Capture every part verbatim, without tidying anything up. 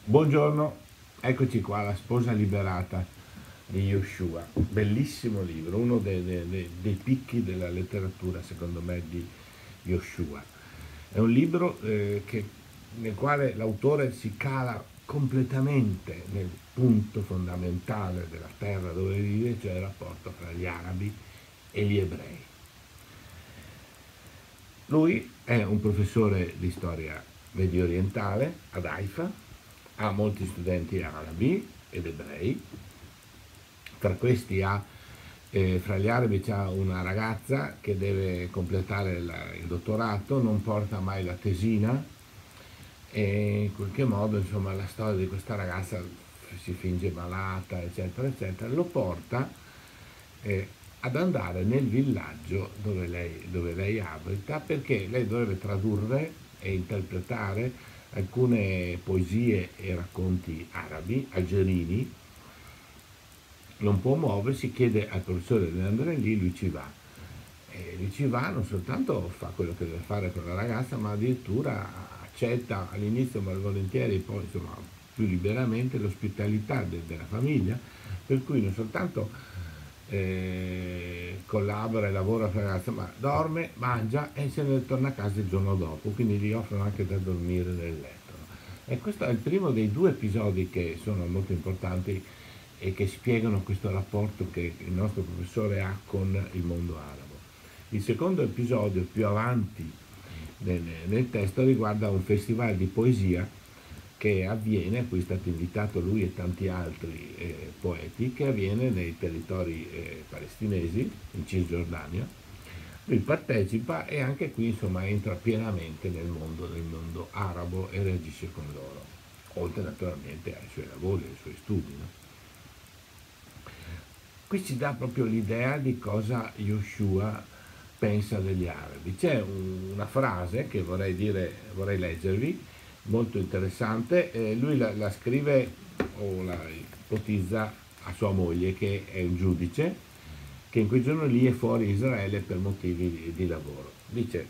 Buongiorno, eccoci qua, La sposa liberata di Yoshua, bellissimo libro, uno dei, dei- dei picchi della letteratura secondo me di Yoshua. È un libro eh, che- nel quale l'autore si cala completamente nel punto fondamentale della terra dove vive, cioè il rapporto tra gli arabi e gli ebrei. Lui è un professore di storia medio orientale ad Haifa, ha molti studenti arabi ed ebrei, tra questi ha, eh, fra gli arabi c'è una ragazza che deve completare la- il dottorato, non porta mai la tesina e in qualche modo insomma la storia di questa ragazza si finge malata eccetera eccetera, lo porta eh, ad andare nel villaggio dove lei, dove lei abita, perché lei dovrebbe tradurre e interpretare alcune poesie e racconti arabi, algerini, non può muoversi, chiede al professore di andare lì, lui ci va. E lui ci va, non soltanto fa quello che deve fare con la ragazza, ma addirittura accetta all'inizio malvolentieri, poi insomma più liberamente l'ospitalità de- della famiglia, per cui non soltanto eh, collabora e lavora con la ragazza, ma dorme, mangia e se ne torna a casa il giorno dopo, quindi gli offrono anche da dormire nel letto. No? E questo è il primo dei due episodi che sono molto importanti e che spiegano questo rapporto che il nostro professore ha con il mondo arabo. Il secondo episodio, più avanti nel, nel testo, riguarda un festival di poesia che avviene, a cui è stato invitato lui e tanti altri eh, poeti, che avviene nei territori eh, palestinesi, in Cisgiordania. Lui partecipa e anche qui insomma entra pienamente nel mondo, nel mondo arabo e reagisce con loro, oltre naturalmente ai suoi lavori, ai suoi studi. No? Qui ci dà proprio l'idea di cosa Yoshua pensa degli arabi. C'è un- una frase che vorrei dire, vorrei leggervi, molto interessante, eh, lui la, la scrive o la ipotizza a sua moglie che è un giudice, che in quel giorno lì è fuori Israele per motivi di, di lavoro. Dice,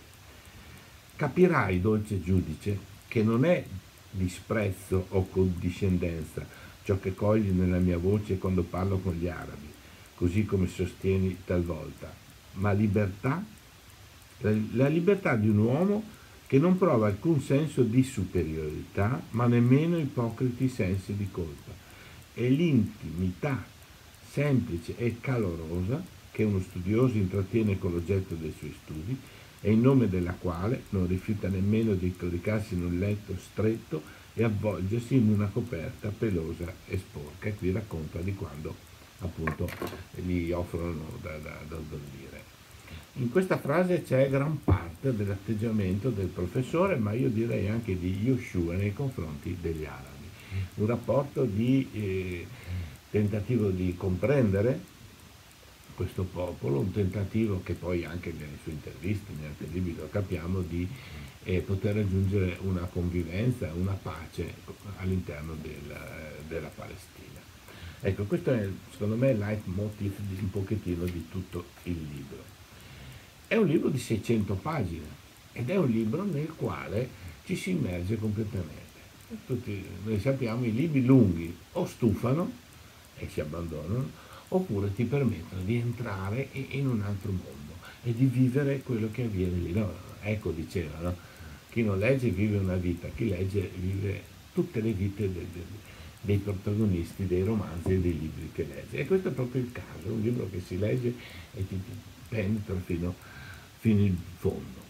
capirai, dolce giudice, che non è disprezzo o condiscendenza ciò che cogli nella mia voce quando parlo con gli arabi, così come sostieni talvolta, ma libertà, la, la libertà di un uomo che non prova alcun senso di superiorità, ma nemmeno ipocriti sensi di colpa, e l'intimità semplice e calorosa che uno studioso intrattiene con l'oggetto dei suoi studi e in nome della quale non rifiuta nemmeno di coricarsi in un letto stretto e avvolgersi in una coperta pelosa e sporca. E qui racconta di quando appunto gli offrono da, da, da dormire. In questa frase c'è gran parte dell'atteggiamento del professore, ma io direi anche di Yoshua nei confronti degli arabi. Un rapporto di eh, tentativo di comprendere questo popolo, un tentativo che poi anche nelle sue interviste, negli altri libri lo capiamo, di eh, poter raggiungere una convivenza, una pace all'interno del, della Palestina. Ecco, questo è secondo me il leitmotiv di, un pochettino di tutto il libro. È un libro di seicento pagine ed è un libro nel quale ci si immerge completamente. Tutti noi sappiamo i libri lunghi o stufano e si abbandonano, oppure ti permettono di entrare in un altro mondo e di vivere quello che avviene lì. No, ecco, diceva, no? Chi non legge vive una vita, chi legge vive tutte le vite de, de, dei protagonisti dei romanzi e dei libri che legge. E questo è proprio il caso, un libro che si legge e ti, ti penetra fino, fino in fondo.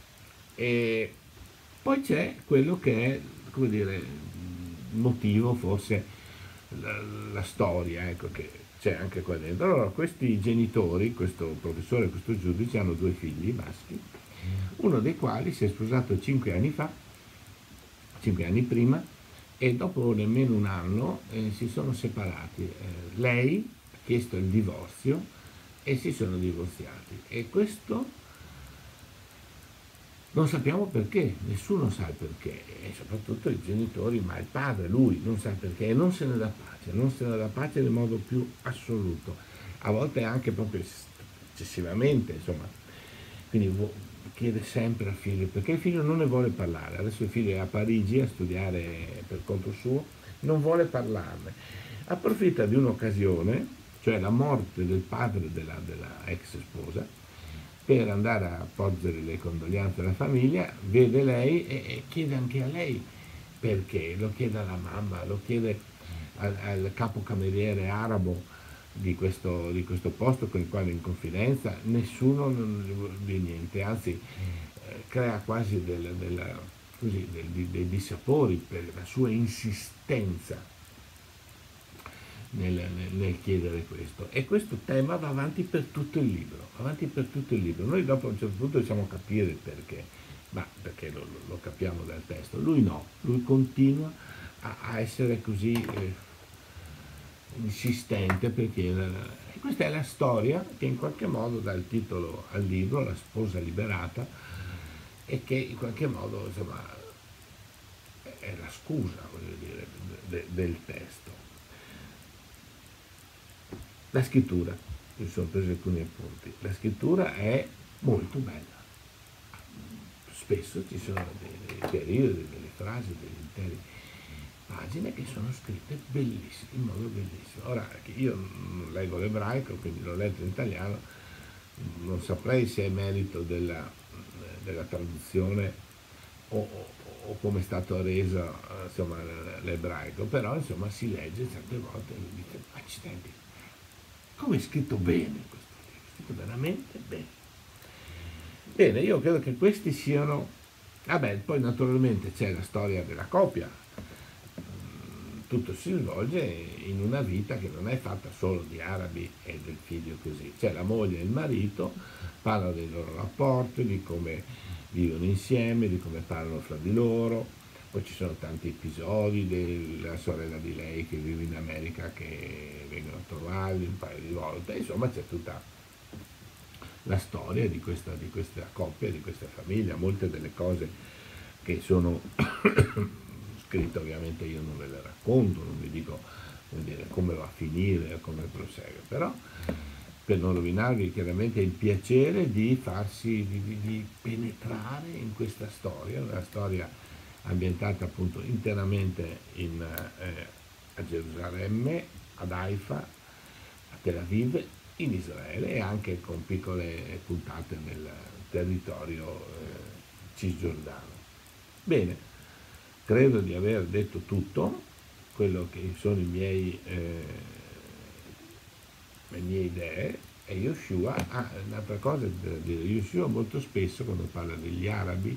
E poi c'è quello che è, come dire, il motivo, forse la, la storia, ecco, che c'è anche qua dentro. Allora, questi genitori, questo professore e questo giudice, hanno due figli maschi, uno dei quali si è sposato cinque anni fa, cinque anni prima, e dopo nemmeno un anno eh, si sono separati. Eh, lei ha chiesto il divorzio e si sono divorziati. E questo non sappiamo perché, nessuno sa il perché, e soprattutto i genitori, ma il padre, lui, non sa perché e non se ne dà pace, non se ne dà pace nel modo più assoluto, a volte anche proprio eccessivamente, insomma. Quindi chiede sempre al figlio, perché il figlio non ne vuole parlare, adesso il figlio è a Parigi a studiare per conto suo non vuole parlarne. Approfitta di un'occasione, cioè la morte del padre della, della ex sposa, per andare a porgere le condoglianze alla famiglia, vede lei e, e chiede anche a lei perché, lo chiede alla mamma, lo chiede al, al capocameriere arabo di questo, di questo posto con il quale in confidenza, nessuno non di niente, anzi eh, crea quasi del, del, così, del, dei dissapori per la sua insistenza nel, nel, nel chiedere questo, e questo tema va avanti per tutto il libro, avanti per tutto il libro. Noi dopo a un certo punto riusciamo a capire perché, ma perché lo, lo capiamo dal testo, lui no, lui continua a, a essere così eh, insistente per chiedere. E questa è la storia che in qualche modo dà il titolo al libro, La sposa liberata, e che in qualche modo insomma è la scusa, voglio dire, de, del testo. La scrittura, mi sono preso alcuni appunti, la scrittura è molto bella, spesso ci sono dei, dei periodi, delle frasi, delle intere pagine che sono scritte bellissime, in modo bellissimo. Ora, io non leggo l'ebraico, quindi l'ho letto in italiano, non saprei se è merito della, della traduzione o, o, o come è stato reso insomma, l'ebraico, però insomma si legge certe volte e mi dice, accidenti, come è scritto bene questo libro, è scritto veramente bene. Bene, io credo che questi siano, vabbè, poi naturalmente c'è la storia della coppia, tutto si svolge in una vita che non è fatta solo di arabi e del figlio così, c'è la moglie e il marito, parlano dei loro rapporti, di come vivono insieme, di come parlano fra di loro. Poi ci sono tanti episodi della sorella di lei che vive in America che vengono a trovarli un paio di volte, insomma c'è tutta la storia di questa, di questa coppia, di questa famiglia, molte delle cose che sono scritte ovviamente io non ve le racconto, non vi dico come, dire, come va a finire, come prosegue, però per non rovinarvi chiaramente il piacere di farsi, di, di, di penetrare in questa storia, una storia ambientata appunto interamente in, eh, a Gerusalemme, ad Haifa, a Tel Aviv, in Israele e anche con piccole puntate nel territorio eh, cisgiordano. Bene, credo di aver detto tutto quello che sono i miei, eh, le mie idee, e Yoshua ha ah, un'altra cosa da dire. Yoshua molto spesso quando parla degli arabi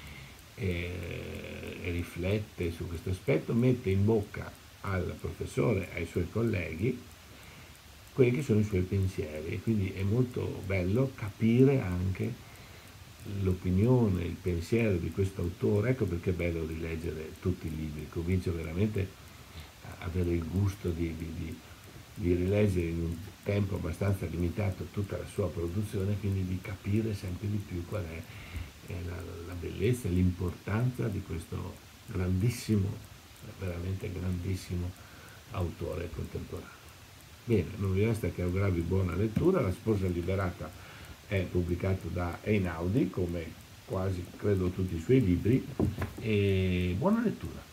e, e riflette su questo aspetto, mette in bocca al professore e ai suoi colleghi quelli che sono i suoi pensieri, e quindi è molto bello capire anche l'opinione, il pensiero di questo autore. Ecco perché è bello rileggere tutti i libri, comincio veramente a avere il gusto di, di, di, di rileggere in un tempo abbastanza limitato tutta la sua produzione, quindi di capire sempre di più qual è La, la bellezza e l'importanza di questo grandissimo, veramente grandissimo autore contemporaneo. Bene, non vi resta che augurarvi buona lettura. La sposa liberata è pubblicato da Einaudi, come quasi credo tutti i suoi libri, e buona lettura.